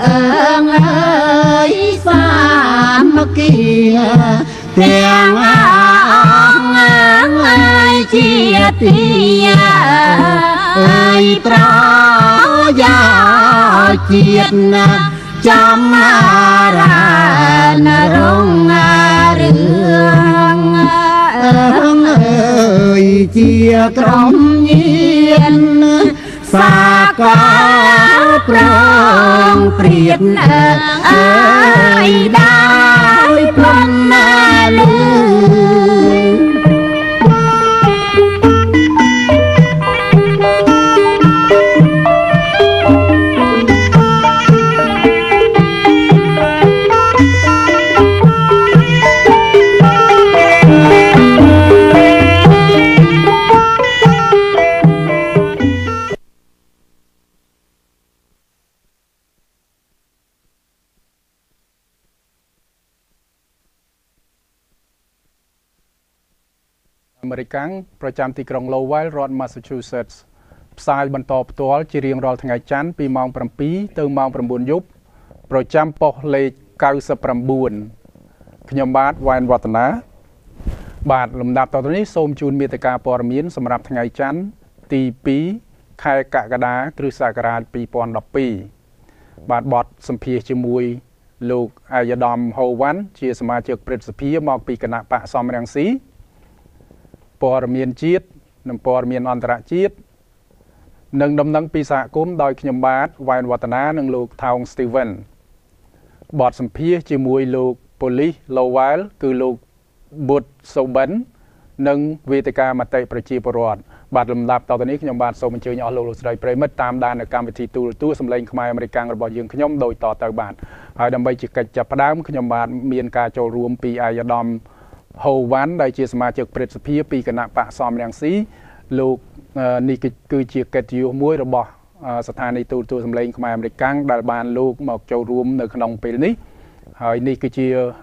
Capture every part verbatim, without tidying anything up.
ងអើយសាមគ្គីទាំងអស់អើយជាទីអើយប្រយោជាតិណាចំរានរងរឿងអើយជាក្រុមញៀនសាកលប្រងព្រៀតអើយដោយព្រមណាលឺអាមេរិកាំងប្រចាំទីក្រុង Lowell រដ្ឋ Massachusetts ផ្សាយបន្តផ្ទាល់ជារៀងរាល់ថ្ងៃច័ន្ទពីម៉ោងប្រាំពីរទៅម៉ោងប្រាំបួនយប់ប្រចាំប៉ុស្តិ៍លេខកៅសិបប្រាំបួនខ្ញុំបាទវ៉ែនវឌ្ឍនាបាទលំដាប់តទៅនេះសូមជូនមេត្តាព័ត៌មានសម្រាប់ថ្ងៃច័ន្ទទីពីរខែកក្កដាគ្រិស្តសករាជពីរពាន់ដប់ពីរបាទបទសម្ភាសន៍ជាមួយលោកអាយដាមហូវ៉ាន់ជាសមាជិកព្រឹទ្ធសភាមកពីគណៈបកសំរងស៊ីព័ត៌មានជាតិនិងព័ត៌មានអន្តរជាតិនិងដំណឹងពីសហគមន៍ដោយខ្ញុំបាទវ៉ែនវឌ្ឍនានិងលោកថោង Steven បទសម្ភាសន៍ជាមួយលោកប៉ូលីស Lowell គឺលោក Bud Soben និងវេទិកាមតិប្រជាពលរដ្ឋបាទលំដាប់តទៅនេះខ្ញុំបាទសូមអញ្ជើញអស់លោកលោកស្រីប្រិមិត្តតាមដាននៅកម្មវិធីទូរទស្សន៍សម្លេងខ្មែរអាមេរិកាំងរបស់យើងខ្ញុំដោយតទៅបាទហើយដើម្បីជាកិច្ចចាប់ផ្ដើមខ្ញុំបាទមានការចូលរួមពីអាយដាមហូវ៉ាន់ដែលជាសមាជិកព្រឹទ្ធសភាពីគណៈបកសំរងស៊ីលោកនេះគឺជាកិត្តិយសមួយរបស់ស្ថានីយទូរទស្សន៍សម្លេងខ្មែរអាមេរិកាំងដែលបានលោកមកចូលរួមនៅក្នុងពេលនេះហើយនេះគឺជា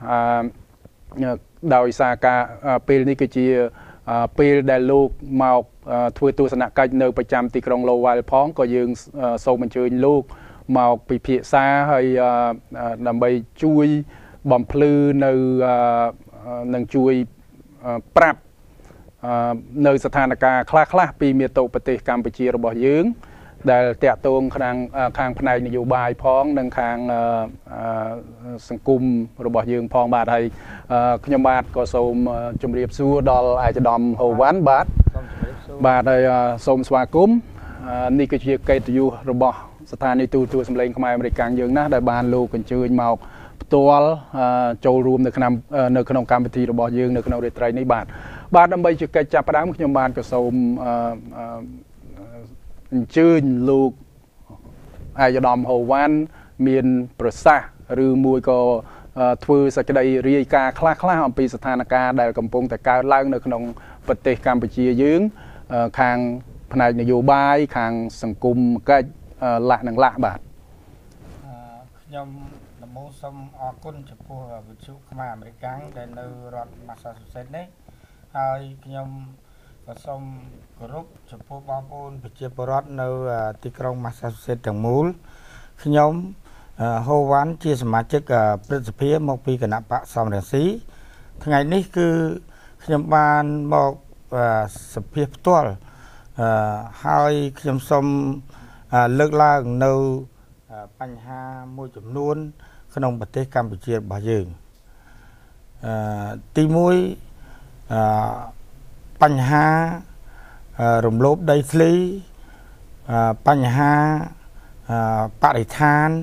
ដោយសារការពេលនេះគឺជាពេលដែលលោកមកធ្វើទស្សនកិច្ចនៅប្រចាំទីក្រុង Lowell ផងក៏យើងសូមអញ្ជើញលោកមកពិភាក្សាហើយដើម្បីជួយបំភ្លឺនៅនឹងជួយប្រាប់នៅស្ថានភាពខ្លះៗពីមាតុប្រទេសកម្ពុជារបស់យើងដែលតាក់ទងខាងខាងផ្នែកនយោបាយផងនិងខាងសង្គមរបស់យើងផងបាទហើយខ្ញុំបាទក៏សូមជម្រាបសួរដល់អាយដាមហូវ៉ាន់បាទបាទហើយសូមស្វាគមន៍នេះគឺជាកិត្តិយសរបស់ស្ថានីយទូរទស្សន៍សម្លេងខ្មែរអាមេរិកាំងយើងណាស់ដែលបានលោកអញ្ជើញមកផ្ទាល់ចូលរួមនៅក្នុងនៅក្នុងកម្មវិធីរបស់យើងនៅក្នុងរាត្រីនេះបាទបាទដើម្បីជាកិច្ចចាប់ផ្ដើមខ្ញុំបាទក៏សូមអញ្ជើញលោកអាយដាមហូវ៉ាន់មានប្រសាសន៍ឬមួយក៏ធ្វើសេចក្តីរាយការណ៍ខ្លះៗអំពីស្ថានភាពដែលកំពុងតែកើតឡើងនៅក្នុងប្រទេសកម្ពុជាយើងខាងផ្នែកនយោបាយខាងសង្គមកិច្ចលក្ខនឹងលក្ខបាទខ្ញុំដំបូងសូមអរគុណចំពោះវិទ្យុខ្មែរអាមេរិកាំងដែលនៅរដ្ឋ Massachusetts នេះហើយខ្ញុំក៏សូមគោរពចំពោះបងប្អូនប្រជាពលរដ្ឋនៅទីក្រុង Massachusetts ទាំងមូលខ្ញុំហូវ៉ាន់ជាសមាជិកព្រឹទ្ធសភាមកពីគណៈបកសំរងស៊ីថ្ងៃនេះគឺខ្ញុំបានមកសភាផ្ទាល់ហើយខ្ញុំសូមលើកឡើងនៅបញ្ហាមួយចំនួនក្នុងប្រទេសកម្ពុជារបស់យើងទីមួយបញ្ហារំលោភដីធ្លីបញ្ហាបរិស្ថាន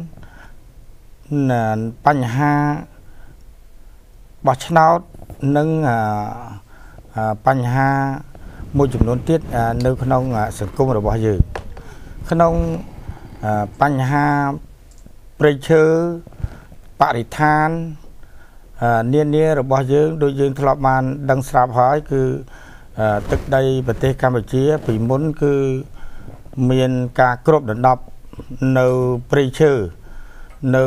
បញ្ហាបោះឆ្នោតនិងបញ្ហាមួយចំនួនទៀតនៅក្នុងសង្គមរបស់យើងក្នុងបញ្ហាព្រៃឈើបរិស្ថាននានារបស់យើងដូចយើងធ្លាប់បានដឹងស្រាប់ហើយគឺទឹកដីប្រទេសកម្ពុជាពីមុនគឺមានការគ្របដណ្ដប់នៅព្រៃឈើនៅ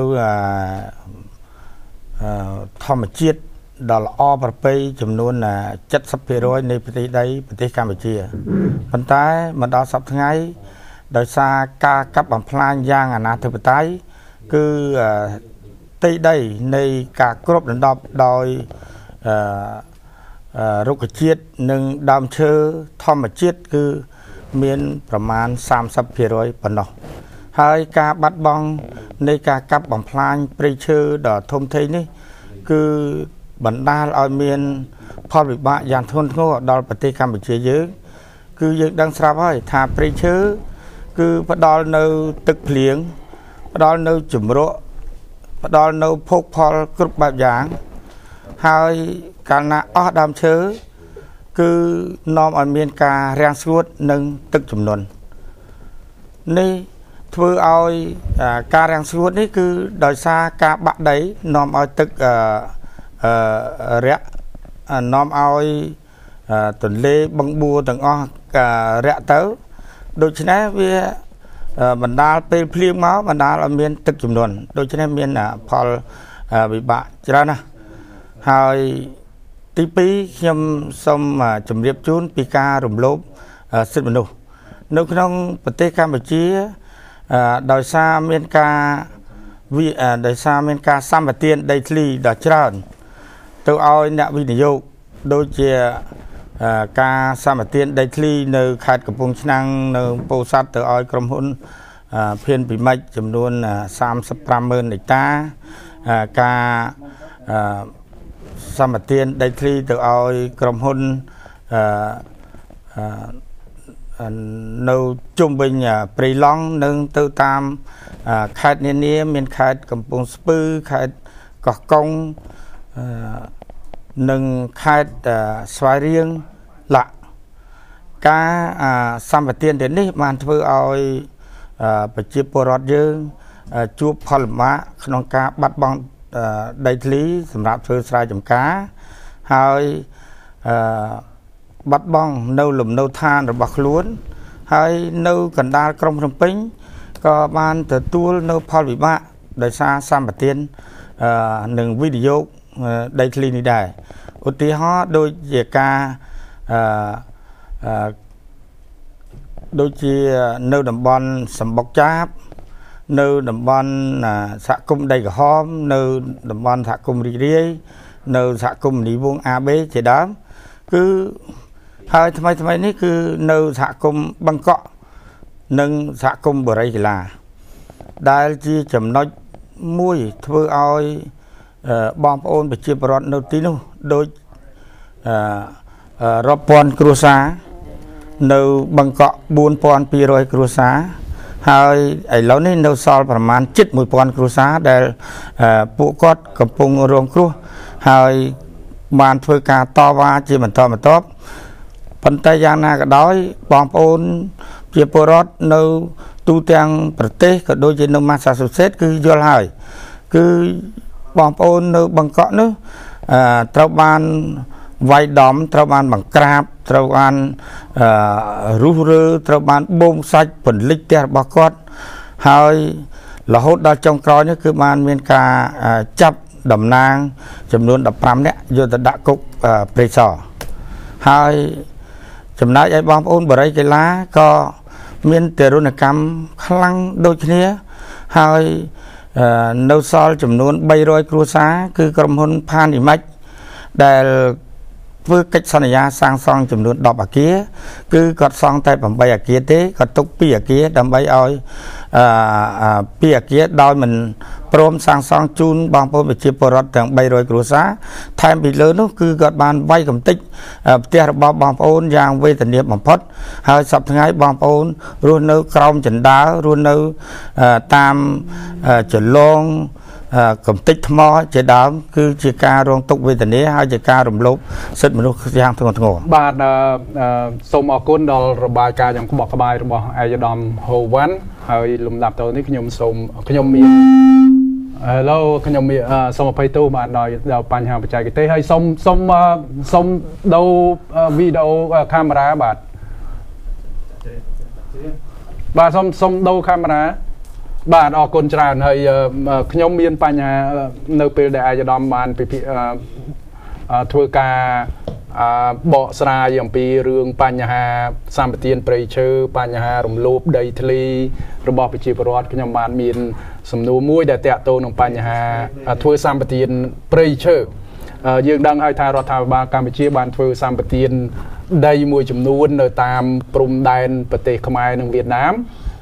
ធម្មជាតិដ៏ល្អប្រពៃចំនួន เจ็ดสิบเปอร์เซ็นต์ នៃប្រទេសដីប្រទេសកម្ពុជាប៉ុន្តែមកដល់សប្តាហ៍ថ្ងៃដោយសារការកាប់បំផ្លាញយ៉ាងអនាធិបតេយ្យ cứ tây đâyในcả cướp đàn đọc đòi rục chiết nâng đam chơ thom mà chiết cứ miềnประมาณ สามสิบเปอร์เซ็นต์ ปนอហើយការបាត់បង់នៃការកាប់បំផ្លាញព្រៃឈើដ៏ធំធេងនេះគឺបណ្ដាលឲ្យមានផលវិបាកយ៉ាងធ្ងន់ធ្ងរដល់ប្រទេសកម្ពុជាយើងគឺយើងដឹងស្រាប់ហើយថាព្រៃឈើគឺផ្ដល់នៅទឹកភ្លៀងផ្ដល់នៅជំរក់ផ្ដល់នៅភោគផលគ្រប់បែបយ៉ាងហើយកាលណាអស់ដើមឈើគឺនាំឲ្យមានការរាំងស្ងួតនិងទឹកជំនន់នេះធ្វើឲ្យការរាំងស្ងួតនេះគឺដោយសារការបាក់ដីនាំឲ្យទឹករាក់នាំឲ្យទន្លេបឹងបួរទាំងអស់រាក់ទៅដូច្នេះវាបណ្ដាលពេលភ្លៀងមកបណ្ដាលឲ្យមានទឹកជំនន់ដូច្នេះមានផលវិបាកច្រើនណាស់ហើយទីពីរខ្ញុំសូមជម្រាបជូនពីការរំលោភសិទ្ធិមនុស្សនៅក្នុងប្រទេសកម្ពុជាដោយសារមានការវិដោយសារមានការសម្បទានដីធ្លីដ៏ច្រើនទៅឲ្យអ្នកវិនិយោគដូចជាការសម្បទានដីធ្លីនៅខេត្តកំពង់ឆ្នាំងនៅពោធិ៍សាត់ទៅឲ្យក្រុមហ៊ុនភៀនពីម៉េចចំនួន សាមសិបប្រាំម៉ឺន ហិកតាការសម្បទានដីធ្លីទៅឲ្យក្រុមហ៊ុននៅជុំវិញព្រៃឡង់នឹងទៅតាមខេត្តនានាមានខេត្តកំពង់ស្ពឺខេត្តកោះកុងនិងខេត្តស្វាយរៀងឡាក់ការសម្បទានទាំងនេះបានធ្វើឲ្យប្រជាពលរដ្ឋយើងជួបផលលំបាកក្នុងការបាត់បង់ដីធ្លីសម្រាប់ធ្វើស្រែចម្ការហើយបាត់បង់នៅលំនៅឋានរបស់ខ្លួនហើយនៅកណ្ដាលក្រុងភ្នំពេញក៏បានទទួលនៅផលវិបាកដោយសារសម្បទាននិងវិនិយោគដីធ្លីនេះដែរឧទាហរណ៍ដូចជាការដូចជានៅតំបន់សម្បុកចាបនៅតំបន់សហគមន៍ដីក្រហមនៅតំបន់សហគមន៍រីករាយនៅសហគមន៍នីវង a b ជាដើមគឺហើយថ្មីថ្មីនេះគឺនៅសហគមន៍បឹងកក់និងសហគមន៍បរិយាកីឡាដែលជាចំណុចមួយធ្វើឲ្យបងប្អូនប្រជាពលរដ្ឋនៅទីនោះដូចរាប់ពាន់គ្រួសារនៅបឹងកក់ បួនពាន់ពីររយ គ្រួសារហើយឥឡូវនេះនៅសល់ប្រមាណជិត មួយពាន់ គ្រួសារដែលពួកគាត់កំពុងរងគ្រោះហើយបានធ្វើការតវ៉ាជាបន្តបន្ទាប់ប៉ុន្តែយ៉ាងណាក៏ដោយបងប្អូនជាពលរដ្ឋនៅទូទាំងប្រទេសក៏ដូចជានៅ Massachusetts គឺយល់ហើយគឺបងប្អូននៅបឹងកក់នោះត្រូវបានវាយដំត្រូវបានបង្ក្រាបត្រូវបានរុះរើត្រូវបានបូមសាច់ពន្លិចផ្ទះរបស់គាត់ហើយរហូតដល់ចុងក្រោយនេះគឺបានមានការចាប់តំណាងចំនួន ដប់ប្រាំ នាក់យកទៅដាក់គុកព្រៃសរហើយចំណែកឯបងប្អូនបរិយាកីឡាក៏មានទារុណកម្មខ្លាំងដូចគ្នាហើយនៅសល់ចំនួន បីរយ គ្រួសារគឺក្រុមហ៊ុនផានីម៉ាច់ដែលធ្វើកិច្ចសន្យាសាងសង់ចំនួន ដប់ អគារគឺគាត់សង់តែ ប្រាំបី អគារទេគាត់ទុក ពីរ អគារដើម្បីឲ្យអឺពីរ អគារដោយមិនព្រមសាងសង់ជូនបងប្អូនប្រជាពលរដ្ឋទាំង បីរយ គ្រួសារថែមពីលើនោះគឺគាត់បានវាយកំទេចផ្ទះរបស់បងប្អូនយ៉ាងវេទនាបំផុតហើយសប្តាហ៍ថ្ងៃបងប្អូនរស់នៅក្រោមចណ្ដាលរស់នៅតាមចលងកំទេចថ្មជាដើមគឺជាការរងទុក្ខវេទនាហើយជាការរំលោភសិទ្ធិមនុស្សយ៉ាងធ្ងន់ធ្ងរបាទសូមអរគុណដល់របាយការណ៍យ៉ាងក្បោះក្បាយរបស់អាយដាមហូវ៉ាន់ហើយលំដាប់ទៅនេះខ្ញុំសូមខ្ញុំមាន Hello ខ្ញុំមានសូមអភ័យទោសបាទដោយដល់បញ្ហាបច្ចេកទេសហើយសូមសូមសូមដូរវីដេអូកាមេរ៉ាបាទបាទសូមសូមដូរកាមេរ៉ាបាទអរគុណច្រើនហើយខ្ញុំមានបញ្ហានៅពេលដែលអាយដាមបានពិភាក្សាធ្វើការเบาสราอย่างปีเรื่องปัญหาสามปฏิญประเชิญปัญหารมลูปไดทลีระบอบปิจิปรวัตขยมบานมีนสมนูมุ้ยแต่แตะโตนปัญหาทัวสามปฏิญประเชิญยืนดังให้ทางรัฐบาลกัมพูชีบานทัวสามปฏิญได้มวยจำนวนในตามปรุมแดนประเทศขมายในเวียดนาม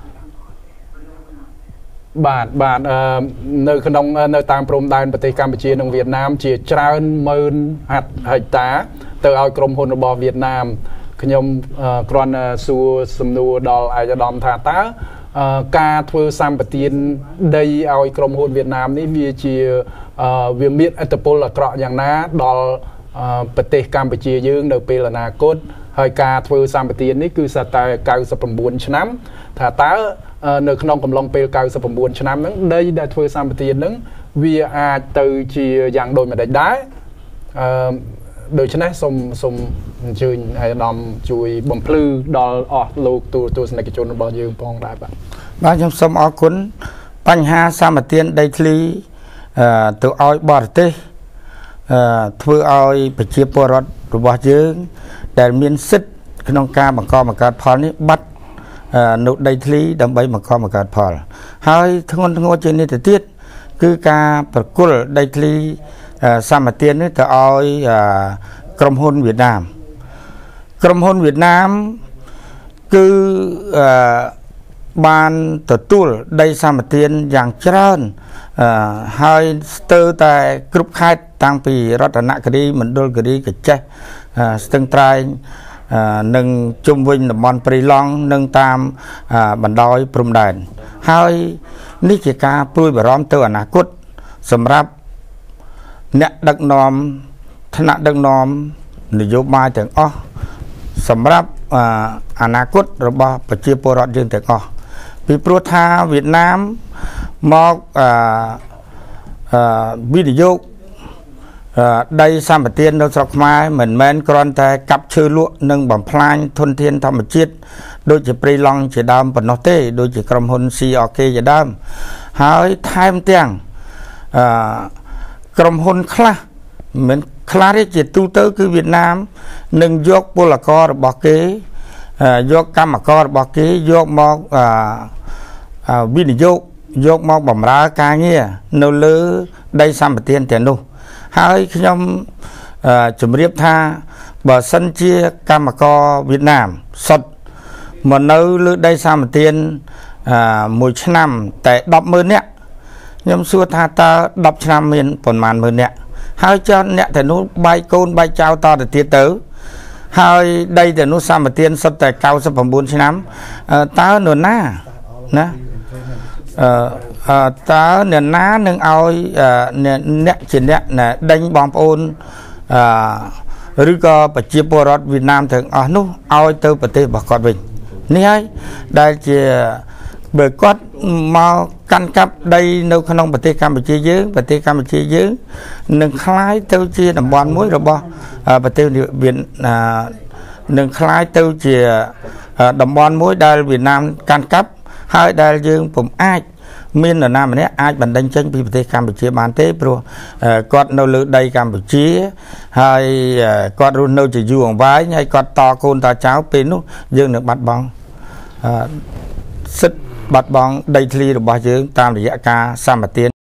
บาทบาทในขนมในตามปรุมแดนประเทศกัมพูชีในเวียดนามเจียจราหมื่นหัดหัดตาเตอเอากรมพลบเวียดนามขยมกรอนสูสมนูดอลไอจะดอมทาตาการทัวสามปฏิญได้เอากรมพลเวียดนามนี่มีเจียเวียมีอัตโปลกระอย่างนั้นดอลประเทศกัมพูชียืงในปีละนาคตให้การทัวสามปฏิญนี่คือสไตล์เก้าสิบปบุญชนะทาตาในขนมกำลังเปลเก้าสิบปบุญชนะนั้นได้ได้ทัวสามปฏิญนั้นวิอาตือเจียอย่างโดยไม่ได้ได้โดยชนะสมสมชื่นไอ้ดอมจุยบ่มพลื้อดอลออกลูกตัวตัวสนักจนบอลยืมปองได้ปะบ้านชมสมอคุณปัญหาสามเตียนได้ทลีตัวอ้อยบอดเตทั่วอ้อยไปเชียร์ปรดหรือบอยืมแต่มีนสิทธิ์ขนมกาบังกอบังการพอนี้บัดนุได้ทลีดำใบบังกอบังการพอให้ทั้งคนทั้งคนเจนี่แต่เตี้ยคือการประกุลได้ทลีสามเตียนนี่จะเอากรมหุ้นเวียดนามกรมหุ้นเวียดนามคือบานตัวตู้ได้สามเตียนอย่างเจริญให้เติร์แต่กรุ๊ปค่ายตั้งปีรัตนคดีมันโดนคดีกับเจ้สตึงไตรหนึ่งจุ่มวิญมอนปรีลองหนึ่งตามบันดอยพรมแดนให้นิจการปลุยบร้อมเตือนอนาคตสำหรับเนื้อดักนอมธนาดักนอมนโยบายถึงอ๋อสำหรับอนาคตระบอบประชาปรอดยืนถึงอ๋อปีโปรธาเวียดนามมอกวิดีโอได้สามปฏิญโดยสกไม้เหมือนแมนกรอนแต่กับเชื้อลุ่หนึ่งบ่มพลายทนเทียนธรรมจิตโดยจะปรีลองจะดำปนเต้โดยจะกรมหุนซีออเคจะดำหายไทม์เตียงกรมหุนคลาเหมือนคลาที่จิตตู้เตอร์คือเวียดนามหนึ่งยกปุลกรบอกเกยกกรรมกรบอกเกยกมอกวินิโยกยกมอกบ่มราการเงี้ยโนเลือได้สามปฏิญแต่นู่ให้ขยมจุ่มเรียบท่าบ่สันเชียกรรมกรเวียดนามสดมันเนื้อเลือได้สามปฏิญมวยชนำแต่ดอกมือเนี้ยยมสัวท่าตาดอกชนำมีนผลมันมือเนี้ยให้เจ้าเนี้ยแต่นู้ใบโกนใบเจ้าต่อแต่เตี้ยเต๋อให้ได้แต่นู้สามปฏิญสดแต่เก้าสิบปบุญชนำตาหนุนหน้านะตาเนี่ยน้าหนึ่งเอาเนี่ยเนี่ยจีเนี่ยเนี่ยดังบอมปูนหรือก็ปัจจุบันรัฐเวียดนามถึงอ๋อนู้เอาตัวประเทศบักกอดวิ่งนี่ไงได้เจียเบิกกอดมากันกับได้ในขนมประเทศกัมพูชีเยอะประเทศกัมพูชีเยอะหนึ่งคล้ายตัวเจียดำบอลมุ้ยหรือบ่ประเทศเวียดหนึ่งคล้ายตัวเจียดำบอลมุ้ยได้เวียดนามกันกับให้ได้ยืมผมอ้ายมีนนามอันนี้อ้ายบันดังเชิงพิเศษกัมพูชีบานเต้โปรกอดเราเลือกได้กัมพูชีให้กอดรุ่นเราจะอยู่ของไว้ให้กอดต่อคนต่อเช้าเป็นนู้ยืมหนึ่งบัดบองสิบัดบองได้ทีหรือบ่ยืมตามระยะการสามเตียน